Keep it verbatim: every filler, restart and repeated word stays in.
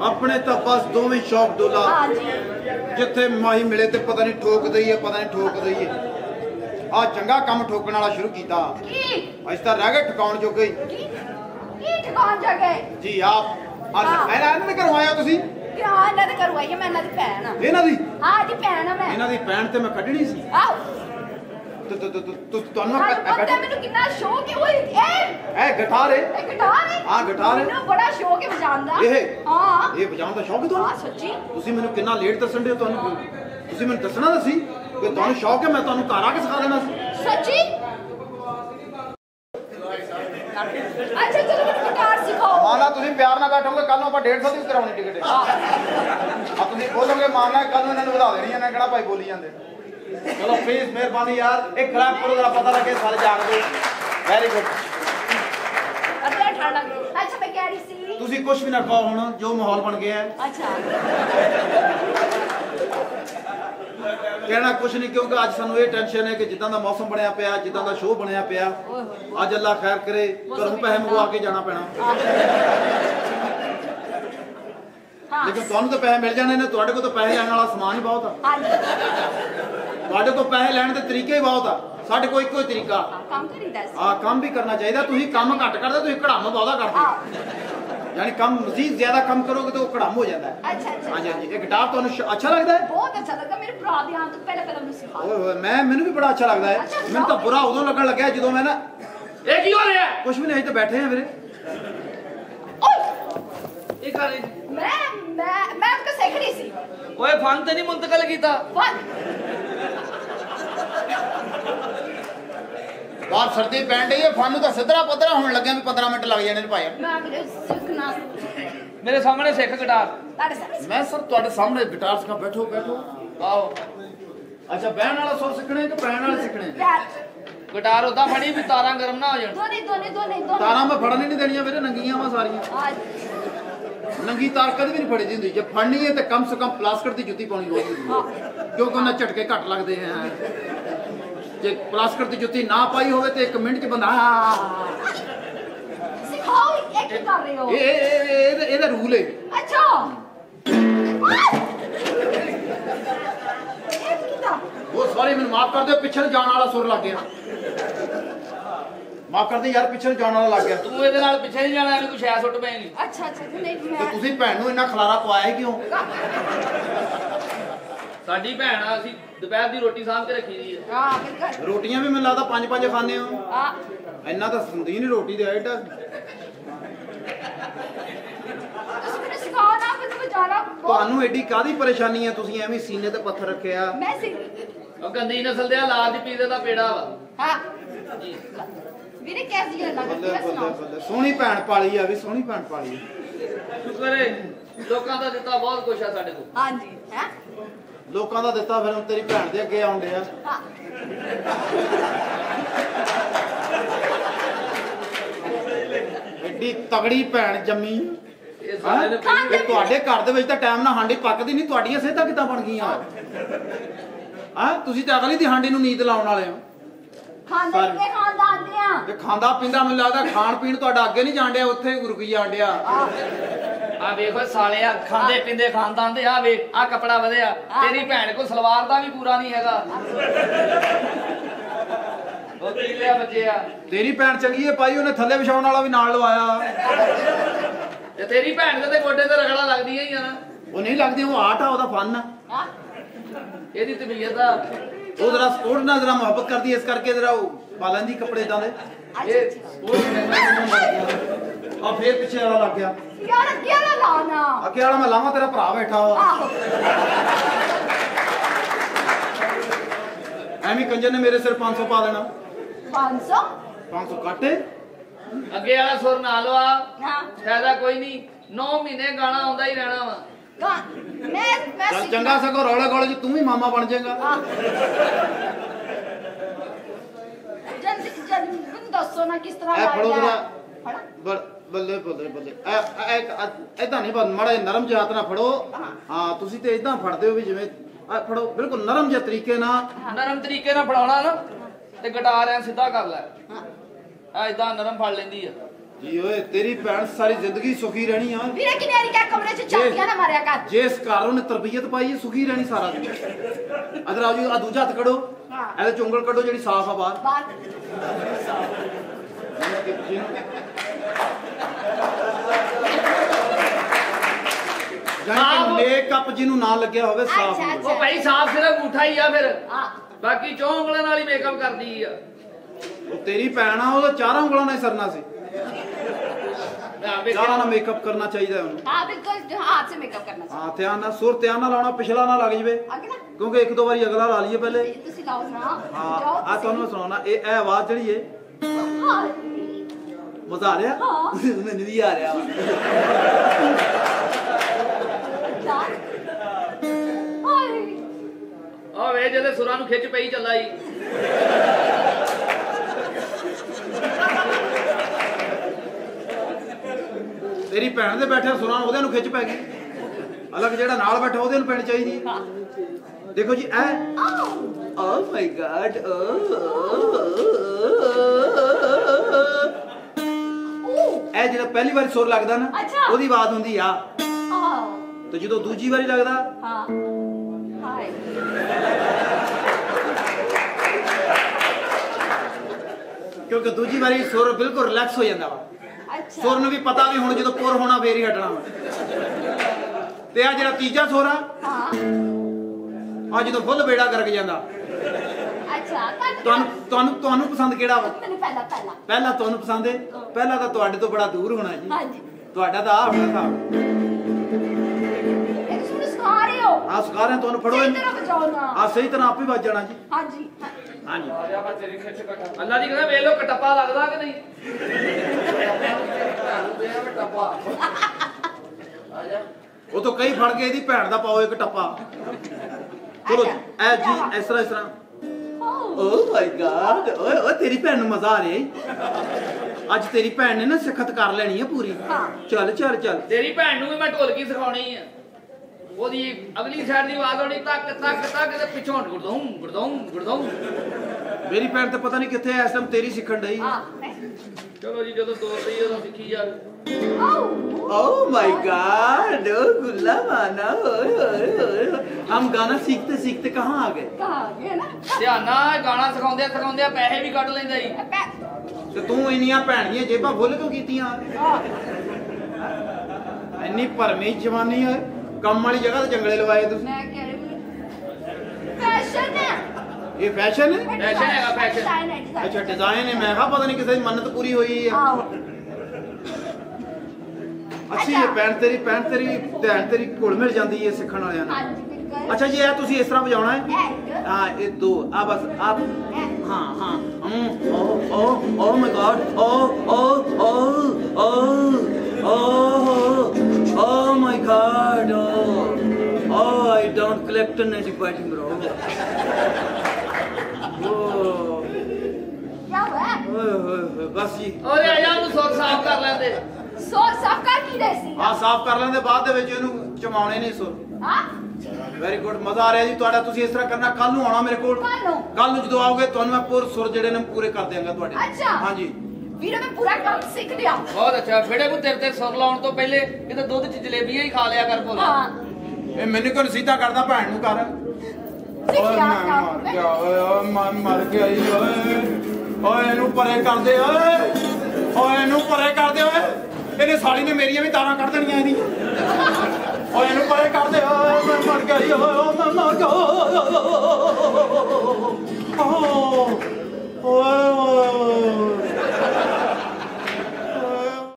अपने तो बस दोवें शौक डोला हाँ जी जिथे माही मिले तो पता नहीं ठोक दईए पता नहीं ठोक दईए आ चंगा काम ठोकण वाला शुरू किया अज तो रह गए ठिकाउण जो गई की ठिकाउण जो गए जी आप इन्होंने करवाया तुसी हां इन्हां दे करवाई है मैं इन्हां दी भैन हां इन्हां दी हां जी भैन हां मैं इन्हां दी भैन ते मैं कढणी सी आओ तो तो तो तो ਤੁਹਾਨੂੰ ਪਤਾ ਮੈਨੂੰ ਕਿੰਨਾ ਸ਼ੌਕ ਹੈ ਓਏ ਇਹ ਇਹ ਗਿਟਾਰ ਹੈ ਇਹ ਗਿਟਾਰ ਹੈ ਹਾਂ ਗਿਟਾਰ ਹੈ ਮੈਨੂੰ ਬੜਾ ਸ਼ੌਕ ਹੈ ਵਜਾਉਣ ਦਾ ਇਹ ਹਾਂ ਇਹ ਵਜਾਉਣ ਦਾ ਸ਼ੌਕ ਹੈ ਤੁਹਾਨੂੰ ਹਾਂ ਸੱਚੀ ਤੁਸੀਂ ਮੈਨੂੰ ਕਿੰਨਾ ਲੇਟ ਦੱਸਣ ਦੇ ਤੁਹਾਨੂੰ ਤੁਸੀਂ ਮੈਨੂੰ ਦੱਸਣਾ ਤਾਂ ਸੀ ਕਿ ਤੁਹਾਨੂੰ ਸ਼ੌਕ ਹੈ ਮੈਂ ਤੁਹਾਨੂੰ ਘਰ ਆ ਕੇ ਸਿਖਾ ਦੇਣਾ ਸੀ ਸੱਚੀ अच्छा चलो गिटार सिखाओ माना तुम प्यार ना बैठोगे कल ਨੂੰ ਆਪਾਂ डेढ़ सौ ਦੀ ਕਰਾਉਣੀ ਟਿਕਟ ਆ ਤੁਸੀਂ ਬੋਲੋਗੇ ਮਾਨਾ ਕੱਲ ਨੂੰ ਇਹਨਾਂ ਨੂੰ ਵਧਾ ਦੇਣੀ ਇਹਨਾਂ ਕਿਹੜਾ ਭਾਈ ਬੋਲੀ ਜਾਂਦੇ ਚਲੋ ਪਲੀਜ਼ ਮਿਹਰਬਾਨੀ ਯਾਰ ਇੱਕ ਖਰਾਬ ਕਰੋ ਜਰਾ ਪਤਾ ਲੱਗੇ ਸਾਰੇ ਜਾਣਦੇ ਵੈਰੀ ਗੁੱਡ ਅੱਧਾ ਠੰਡਾ ਅੱਛਾ ਮੈਂ ਕਹਿ ਰਹੀ ਸੀ ਤੁਸੀਂ ਕੁਝ ਵੀ ਨਾ ਕਹੋ ਹੁਣ ਜੋ ਮਾਹੌਲ ਬਣ ਗਿਆ ਹੈ ਅੱਛਾ कहना कुछ नहीं क्योंकि अज सानू ये टेंशन है कि जिदा का मौसम बनया पिया जिदा का शो बनया पिया अज अल्लाह खैर करे घरों पैसे मंगवा के जाना पैना लेकिन तुहानू तो पैसे मिल जाने ने तुहाडे कोल तो पैसे लैण वाला समान ही बहुत आ तुहाडे कोल पैसे लैण दे तरीके ही बहुत आ साडे कोल इक्को ही तरीका काम करीदा हां काम भी करना चाहिए तुसीं काम घट करदे तुसीं कड़ाम बहुता करदे यानी कम मजीद ज्यादा कम करोगे तो कड़ाम हो जाता है अच्छा अच्छा हां जी हां जी ये गिटार तो अच्छा लगता है बहुत अच्छा लगा मेरे भरा दे हां तो पहले पहले मुझे सिखा ओए ओए मैं मैंने भी बड़ा अच्छा लगता है मैंने तो बुरा उदों लगन लगा जदों मैं ना ये की हो रहा है कुछ भी नहीं तो बैठे हैं मेरे ओए ये कर मैं मैं मैं उसको सीख रही थी ओए फन ते नहीं मुंतकिल कीता फन बाहर सर्दी पैन डी है फन तो सिद्धरा पद्धरा होने लगे भी पंद्रह मिनट लग जाने भाई मैं सीखना मेरे सामने सीख गिटार तारे सामने मैं सर तुम्हारे सामने गिटार सिखा बैठो बैठो आओ अच्छा बैन वाला सुर सीखने कि पैन वाले सीखने गिटार उदा फड़ी भी तारा गरम ना हो जाए दोने दोने दोने दोने तारा मैं फड़न ही नहीं देनियां मेरे नंगियां वा सारियां नंगी तार कभी भी नहीं फड़ी दी हुंदी जे फड़नी है तो कम से कम प्लास्टिक की जुत्ती पानी लोड़ होंदी क्योंकि उन्हें झटके घट लगते हैं जे प्लास्टिक की जुत्ती ना पाई होवे तो एक मिनट च बंदा सिखाओ ये क्या कर रहे हो ये ये ये रूल है अच्छा वो सॉरी मैं माफ कर दो पिछले जाने वाला सुर लग गया माफ कर दे यार पिछले जाने वाला लग गया तू ਇਹਦੇ ਨਾਲ ਪਿੱਛੇ ਨਹੀਂ ਜਾਣਾ ਇਹਨੂੰ ਕੁਛ ਐ ਸੁੱਟ ਪੈਂਗੀ अच्छा अच्छा नहीं मैं तो ਤੁਸੀਂ ਭੈਣ ਨੂੰ ਇੰਨਾ ਖਲਾਰਾ ਪਵਾਇਆ ਕਿਉਂ ਸਾਡੀ ਭੈਣ ਆ ਅਸੀਂ ਦੁਪਹਿਰ ਦੀ ਰੋਟੀ ਸਾਂਭ ਕੇ ਰੱਖੀ ਦੀ ਹੈ हां बिल्कुल ਰੋਟੀਆਂ ਵੀ ਮੈਨੂੰ ਲੱਗਦਾ ਪੰਜ ਪੰਜ ਖਾਂਦੇ ਹੋ हां ਇੰਨਾ ਤਾਂ ਹੁੰਦੀ ਨਹੀਂ ਰੋਟੀ ਦੇ ਐਡਾ ਤੁਸੀਂ ਮੈਨੂੰ ਸਿਖਾਓ ਨਾ ਫਿਰ ਤੂੰ ਜਾਣਾ ਤੁਹਾਨੂੰ ਐਡੀ ਕਾਦੀ ਪਰੇਸ਼ਾਨੀ ਹੈ ਤੁਸੀਂ ਐਵੇਂ ਸੀਨੇ ਤੇ ਪੱਥਰ ਰੱਖਿਆ ਮੈਂ ਸੀ ਉਹ ਗੰਦੀ ਨਸਲ ਦੇ ਲਾਲ ਦੀ ਪੀਜ਼ੇ ਦਾ ਪੇੜਾ ਵਾ ਹਾਂ ਵੀਰੇ ਕੈਸੀ ਗੱਲ ਲੱਗ ਬੱਲੇ ਰਹੀ ਹੈ ਬੱਲੇ ਸੁਣਾਓ ਬੱਲੇ ਸੋਹਣੀ ਭੈਣ ਪਾਲੀ ਆ ਵੀ ਸੋਹਣੀ ਭੈਣ ਪਾਲੀ ਸ਼ੁਕਰ ਹੈ ਲੋਕਾਂ ਦਾ ਦਿੱਤਾ ਬਹੁਤ ਕੁਛ ਆ ਸਾਡੇ ਕੋਲ ਹਾਂਜੀ ਹੈ ਲੋਕਾਂ ਦਾ ਦਿੱਤਾ ਫਿਰ ਤੇਰੀ ਭੈਣ ਦੇ ਅੱਗੇ ਆਉਂਦੇ ਆ ਹਾਂ ਐਡੀ ਤਗੜੀ ਭੈਣ ਜੰਮੀ ਇਹ ਸਾਰੇ ਨੇ ਇਹ ਤੁਹਾਡੇ ਘਰ ਦੇ ਵਿੱਚ ਤਾਂ ਟਾਈਮ ਨਾਲ ਹਾਂਡੀ ਪੱਕਦੀ ਨਹੀਂ ਤੁਹਾਡੀਆਂ ਸਿਹਤਾਂ ਕਿੱਦਾਂ ਬਣ ਗਈਆਂ ਹਾਂ ਤੁਸੀਂ ਤਾਂ ਅਗਲੀ ਦੀ ਹਾਂਡੀ ਨੂੰ ਨੀਂਦ ਲਾਉਣ ਵਾਲੇ ਹੋ ਖਾਂਦੇ ਕਿਤੇ ਖਾਂਦਾ ਆਂਦੇ ਆ ਤੇ ਖਾਂਦਾ ਪੀਂਦਾ ਮੈਨੂੰ ਲੱਗਦਾ ਖਾਣ ਪੀਣ ਤੁਹਾਡਾ ਅੱਗੇ ਨਹੀਂ ਜਾਣ ਡਿਆ ਉੱਥੇ ਰੁਕੀ ਜਾਣ ਡਿਆ ਆ ਵੇਖੋ ਸਾਲਿਆ ਖਾਂਦੇ ਪੀਂਦੇ ਖਾਨਦਾਨ ਦੇ ਆ ਵੇਖ ਆ ਕਪੜਾ ਵਧਿਆ ਤੇਰੀ ਭੈਣ ਕੋ ਸਲਵਾਰ ਦਾ ਵੀ ਪੂਰਾ ਨਹੀਂ ਹੈਗਾ ਉਹ ਕੀ ਲਿਆ ਬੱਚੇ ਆ ਤੇਰੀ ਭੈਣ ਚੰਗੀ ਹੈ ਪਾਈ ਉਹਨੇ ਥੱਲੇ ਵਿਛਾਉਣ ਵਾਲਾ ਵੀ ਨਾਲ ਲਵਾਇਆ ਤੇ ਤੇਰੀ ਭੈਣ ਦੇ ਤੇ ਗੋਡੇ ਤੇ ਰਗੜਾ ਲੱਗਦੀ ਹੈ ਹੀ ਆ ਨਾ ਉਹ ਨਹੀਂ ਲੱਗਦੀ ਉਹ ਆਰਟ ਆ ਉਹਦਾ ਫਨ ਆ ਹਾਂ ਇਹਦੀ ਤਬੀਅਤ ਆ ਉਹ ਜਰਾ ਸਪੋਰਟ ਨਾਲ ਜਰਾ ਮੁਹੱਬਤ ਕਰਦੀ ਇਸ ਕਰਕੇ ਜਰਾ ਉਹ ਪਾ ਲੈਂਦੀ ਕੱਪੜੇ ਇਦਾਂ ਦੇ ਇਹ ਸਪੋਰਟ ਆ ਫੇਰ ਪਿੱਛੇ ਵਾਲਾ ਲੱਗ ਗਿਆ ਯਾਰ ਅੱਗੇ ਵਾਲਾ ਲਾਣਾ ਅੱਗੇ ਵਾਲਾ ਮੈਂ ਲਾਵਾਂ ਤੇਰਾ ਭਰਾ ਬੈਠਾ ਵਾ ਆਹੋ ਐਵੇਂ ਕੰਜਰ ਨੇ ਮੇਰੇ ਸਿਰ ਪੰਜ ਸੌ ਪਾ ਦੇਣਾ ਪੰਜ ਸੌ ਪੰਜ ਸੌ ਕੱਟੇ ਅੱਗੇ ਵਾਲਾ ਸੁਰ ਨਾ ਲਵਾ ਹਾਂ ਫਾਇਦਾ ਕੋਈ ਨਹੀਂ ਨੌ ਮਹੀਨੇ ਗਾਣਾ ਆਉਂਦਾ ਹੀ ਰਹਿਣਾ ਵਾ ਗਾ ਮੈਂ ਮੈਂ ਚੱਲ ਚੰਗਾ ਸਗੋਂ ਰੌਲੇ ਗੋਲੇ ਚ ਤੂੰ ਵੀ ਮਾਮਾ ਬਣ ਜਾਏਗਾ ਜਲਦੀ ਜਲਦੀ ਮੈਨੂੰ ਦੱਸੋ ਨਾ ਕਿਸ ਤਰ੍ਹਾਂ ਇਹ ਫੜੋ ਲਾਇਆ ਜਰਾ ਬੱਲੇ ਬੱਲੇ ਬੱਲੇ ਏਦਾਂ ਨਹੀਂ ਬਸ ਮਾੜਾ ਨਰਮ ਜਿਹਾ ਹੱਥ ਨਾਲ ਫੜੋ ਹਾਂ ਤੁਸੀਂ ਤੇ ਏਦਾਂ ਫੜਦੇ ਹੋ ਵੀ ਜਿਵੇਂ ਫੜੋ ਬਿਲਕੁਲ ਨਰਮ ਜਿਹਾ ਤਰੀਕੇ ਨਾਲ ਨਰਮ ਤਰੀਕੇ ਨਾਲ ਫੜਾਉਣਾ ਨਾ ਤੇ ਗਿਟਾਰ ਐ ਸਿੱਧਾ ਕਰ ਲੈ ਆ ਇਦਾਂ ਨਰਮ ਫੜ ਲੈਂਦੀ ਆ ਜੀ ਓਏ ਤੇਰੀ ਭੈਣ ਸਾਰੀ ਜ਼ਿੰਦਗੀ ਸੁਖੀ ਰਹਿਣੀ ਆ ਵੀਰੇ ਕਿਨੇ ਆਰੀ ਕਾ ਕਮਰੇ ਚ ਚਾਬੀਆਂ ਨਾ ਮਾਰਿਆ ਕਰ ਜੇ ਇਸ ਘਰ ਉਹਨੇ ਤਰਬੀਅਤ ਪਾਈ ਹੈ ਸੁਖੀ ਰਹਿਣੀ ਸਾਰਾ ਦਿਨ ਅਦਰ ਆਜੋ ਆ ਦੂਜਾ ਹੱਥ ਕੱਢੋ ਇਹਦੇ ਚ ਉਂਗਲ ਕੱਢੋ ਜਿਹੜੀ ਸਾਫ਼ ਆ ਬਾਹਰ ਬਾਹਰ ਜਾਨੀ ਮੇਕਅਪ ਜਿਹਨੂੰ ਨਾ ਲੱਗਿਆ ਹੋਵੇ ਸਾਫ਼ ਅੱਛਾ, ਹੋਵੇ। ਉਹ ਭਾਈ ਸਾਫ ਸਿਰਫ ਅੰਗੂਠਾ ਹੀ ਆ ਫਿਰ ਹਾਂ ਬਾਕੀ ਚੌਂ ਉਂਗਲਾਂ ਨਾਲ ਹੀ ਮੇਕਅਪ ਕਰਦੀ ਆ ਉਹ ਤੇਰੀ ਭੈਣ ਆ ਉਹਦਾ ਚਾਰਾਂ ਉਂਗਲਾਂ ਨਾਲ ਹੀ ਸਰਨਾ ਸੀ ਆ ਵੇਖ ਚਾਰਾਂ ਨਾਲ ਮੇਕਅਪ ਕਰਨਾ ਚਾਹੀਦਾ ਉਹਨੂੰ हाँ बिल्कुल हाथ से मेकअप करना चाहिए ਹਾਂ ਧਿਆਨ ਨਾਲ ਸੁਰ ਧਿਆਨ ਨਾਲ ਲਾਉਣਾ ਪਿਛਲਾ ਨਾ ਲੱਗ ਜਵੇ आगे ना ਕਿਉਂਕਿ ਇੱਕ ਦੋ ਵਾਰੀ ਅਗਲਾ ਲਾ ਲਈਏ ਪਹਿਲੇ तुसी लाओ ना ਹਾਂ जाओ ਆ ਤੁਹਾਨੂੰ ਸੁਣਾਉਣਾ ਇਹ ਇਹ ਆਵਾਜ਼ ਜਿਹੜੀ ਏ हाँ ਮਜ਼ਾ ਆ ਰਿਹਾ ਹਾਂ। ਮੈਨੂੰ ਵੀ ਆ ਰਿਹਾ ਵਾ हाय ਆ ਵੇ ਜਿਹਦੇ ਸੁਰਾਂ ਨੂੰ ਖਿੱਚ ਪਈ ਚੱਲਾ ਈ ਤੇਰੀ ਭੈਣ ਦੇ ਬੈਠੇ ਸੁਰਾਂ ਨੂੰ ਉਹਦੇ ਨੂੰ ਖਿੱਚ ਪੈ ਗਈ ਅਲੱਗ ਜਿਹੜਾ ਨਾਲ ਬੈਠਾ ਉਹਦੇ ਨੂੰ ਪੈਣੀ ਚਾਹੀਦੀ ਹੈ ਦੇਖੋ ਜੀ ਐ ਓ ਮਾਈ ਗॉड ਇਹ ਜਿਹੜਾ ਪਹਿਲੀ ਵਾਰੀ ਸੁਰ ਲੱਗਦਾ ਨਾ ਅੱਛਾ। ਉਹਦੀ ਆਵਾਜ਼ ਹੁੰਦੀ ਆ हाँ ਤੇ ਜਦੋਂ ਦੂਜੀ ਵਾਰੀ ਲੱਗਦਾ हाँ हाय ਕਿਉਂਕਿ ਦੂਜੀ ਵਾਰੀ ਸੁਰ ਬਿਲਕੁਲ ਰਿਲੈਕਸ ਹੋ ਜਾਂਦਾ ਵਾ अच्छा ਸੁਰ ਨੂੰ ਵੀ ਪਤਾ ਵੀ ਹੁਣ ਜਦੋਂ ਪੁਰ ਹੋਣਾ ਫੇਰ ਹੀ ਹਟਣਾ ਵਾ ਤੇ ਆ ਜਿਹੜਾ ਤੀਜਾ ਸੁਰ ਆ हाँ ਆ ਜਦੋਂ ਫੁੱਲ ਬੇੜਾ ਗਰਕ ਜਾਂਦਾ अच्छा कट ਤੁਹਾਨੂੰ ਤੁਹਾਨੂੰ ਤੁਹਾਨੂੰ ਪਸੰਦ ਕਿਹੜਾ ਵਾ मैंने पहला पहला ਪਹਿਲਾ ਤੁਹਾਨੂੰ ਪਸੰਦ ਹੈ ਪਹਿਲਾ ਤਾਂ ਤੁਹਾਡੇ ਤੋਂ ਬੜਾ ਦੂਰ ਹੋਣਾ ਜੀ हाँ जी ਤੁਹਾਡਾ ਤਾਂ ਆ ਹੋਣਾ ਹਿਸਾਬ एक सुन सिखा रहे हो ਆ ਸਕਾਰਾਂ ਤੁਹਾਨੂੰ ਫੜੋ सही ਇਹਨੂੰ तरह बजाओ ना ਆ ਸਹੀ ਤਰ੍ਹਾਂ ਆਪੇ ਵੱਜ ਜਾਣਾ ਜੀ हाँ जी हाँ। ਹਾਂਜੀ ਅੱਲਾ ਦੀ ਕਹਿੰਦਾ ਵੇਖ ਲੋ ਕਟੱਪਾ ਲੱਗਦਾ ਕਿ ਨਹੀਂ ਉਹ ਤੋਂ ਕਈ ਫੜ ਕੇ ਇਹਦੀ ਭੈਣ ਦਾ ਪਾਓ ਇੱਕ ਟੱਪਾ ਚਲੋ ਐ ਜੀ ਇਸ ਤਰ੍ਹਾਂ ਇਸ ਤਰ੍ਹਾਂ Oh ਓ ਮਾਈ ਗॉड ਓਏ ਓਏ ਤੇਰੀ ਭੈਣ ਨੂੰ ਮਜ਼ਾ ਆ ਰਿਹਾ ਈ। ਅੱਜ ਤੇਰੀ ਭੈਣ ਨੇ ਨਾ ਸਿਖਤ ਕਰ ਲੈਣੀ ਹੈ ਪੂਰੀ ਹਾਂ। ਚੱਲ ਚੱਲ ਚੱਲ ਤੇਰੀ ਭੈਣ ਨੂੰ ਵੀ ਮੈਂ ਢੋਲਕੀ ਸਿਖਾਉਣੀ ਆ ਉਹਦੀ ਅਗਲੀ ਸਾਈਡ ਦੀ ਆਵਾਜ਼ ਆਉਣੀ ਤੱਕ ਤੱਕ ਤੱਕ ਤੇ ਪਿੱਛੋਂ ਗੁਰਦੌਂ ਗੁਰਦੌਂ ਗੁਰਦੌਂ ਮੇਰੀ ਭੈਣ ਤੇ ਪਤਾ ਨਹੀਂ ਕਿੱਥੇ ਐ ਇਸ ਟਾਈਮ ਤੇਰੀ ਸਿੱਖਣ ਡਈ हाँ ਚਲੋ ਜੀ ਜਦੋਂ ਤੋਰ ਲਈ ਉਦੋਂ ਸਿੱਖੀ ਜਾਵੇ Oh ਓ ਮਾਈ गॉड ओ गुल्ला माना ओए ओए ओए हम गाना सीखते सीखते कहाँ आ गए कहाँ गया ना ਧਿਆਨ ਨਾਲ ਗਾਣਾ ਸਿਖਾਉਂਦੇ ਸਿਖਾਉਂਦੇ ਪੈਸੇ ਵੀ ਕੱਢ ਲੈਂਦਾ ਜੀ पै- ਤੇ ਤੂੰ ਇੰਨੀਆਂ ਭੈਣ ਦੀਆਂ ਜੇਬਾਂ ਫੁੱਲ ਕਿਉਂ ਕੀਤੀਆਂ हाँ ਇੰਨੀ ਭਰਮੀ ਜਵਾਨੀ ਹੈ ਕੰਮ ਵਾਲੀ ਜਗ੍ਹਾ ਤੇ ਜੰਗਲੇ ਲਵਾਏ ਤੁਸੀਂ मैं कह रही हूँ फैशन है ਇਹ ਫੈਸ਼ਨ ਹੈ Fashion है, fashion। डिजाइन है डिजाइन ਅੱਛਾ ਡਿਜ਼ਾਈਨ ਹੈ ਮੈਂ ਕਿਹਾ ਪਤਾ ਨਹੀਂ ਕਿਸੇ ਦੀ ਮੰਨਤ ਪੂਰੀ ਹੋਈ ਹੈ आओ ਅੱਛੀ ਹੈ ਭੈਣ ਤੇਰੀ ਭੈਣ ਤੇਰੀ ਭੈਣ ਤੇਰੀ ਘੁਲ ਮਿਲ ਜਾਂਦੀ ਹੈ ਸਿੱਖਣ ਵਾਲਿਆਂ हाँ ਨਾਲ जी बिल्कुल ਅੱਛਾ ਜੀ ਇਹ ਤੁਸੀਂ ਇਸ ਤਰ੍ਹਾਂ ਵਜਾਉਣਾ ਹੈ एक ਹਾਂ ਇਹ ਦੋ ਆ ਬਸ ਆਪ एक ਹਾਂ ਹਾਂ oh oh oh my god oh oh oh oh oh oh my god oh oh I don't collect antibiotic bro oh क्या हुआ ਓਏ ਹੋਏ ਹੋਏ ਬਸ ਜੀ ਉਹਦੇ ਆ ਜਾ ਉਹਨੂੰ ਸੁਰ ਸਾਫ਼ ਕਰ ਲੈਂਦੇ सोर साफ कर की रही ਆ ਸਾਫ਼ ਕਰ ਲੈਂਦੇ ਬਾਅਦ ਦੇ ਵਿੱਚ ਇਹਨੂੰ ਚਮਾਉਣੇ ਨਹੀਂ ਸੁਰ हाँ ਵੈਰੀ ਗੁੱਡ ਮਜ਼ਾ ਆ ਰਿਹਾ ਜੀ ਤੁਹਾਡਾ ਤੁਸੀਂ ਇਸ ਤਰ੍ਹਾਂ ਕਰਨਾ ਕੱਲ ਨੂੰ ਆਉਣਾ ਮੇਰੇ ਕੋਲ ਕੱਲ੍ਹ ਨੂੰ? ਕੱਲ ਨੂੰ ਜਦੋਂ ਆਓਗੇ ਤੁਹਾਨੂੰ ਮੈਂ ਪੂਰੇ ਸੁਰ ਜਿਹੜੇ ਨੇ ਪੂਰੇ ਕਰ ਦਿਆਂਗਾ ਤੁਹਾਡੇ ਅੱਛਾ। ਹਾਂਜੀ ਵੀਰੇ ਮੈਂ ਪੂਰਾ ਕੰਮ ਸਿੱਖ ਲਿਆ ਬਹੁਤ ਅੱਛਾ ਬੇੜੇ ਕੋ ਤੇਰੇ ਤੇ ਸੁਰ ਲਾਉਣ ਤੋਂ ਪਹਿਲੇ ਕਿਤੇ ਦੁੱਧ ਚ ਜਲੇਬੀਆਂ ਹੀ ਖਾ ਲਿਆ ਕਰ ਭੋਲਾ ਹਾਂ ਇਹ ਮੈਨੂੰ ਕਿਉਂ ਸਿੱਧਾ ਕਰਦਾ ਭੈਣ ਨੂੰ ਕਰ ਸਿੱਖ ਓਏ ਲਿਆ ਮੈਂ ਕੰਮ ਮਰ ਗਿਆ ਓਏ ਓਏ ਮੈਂ ਮਰ ਗਿਆ ਈ ਓਏ ਓਏ ਇਹਨੂੰ ਪਰੇ ਕਰ ਦੇ ਓਏ ਓਏ ਇਹਨੂੰ ਪਰੇ ਕਰ ਦੇ ਓਏ ਇਹਨੇ ਸਾਲੀ ਨੇ ਮੇਰੀਆਂ ਵੀ ਤਾਰਾਂ ਕੱਢ ਦੇਣੀਆਂ ਇਹਦੀਆਂ ਓਏ ਇਹਨੂੰ ਪਰੇ ਕਰ ਦੇ ਓਏ ਮੈਂ ਮਰ ਗਿਆ ਈ ਓਏ ਓਏ ਮੈਂ ਮਰ ਗਿਆ ਓਏ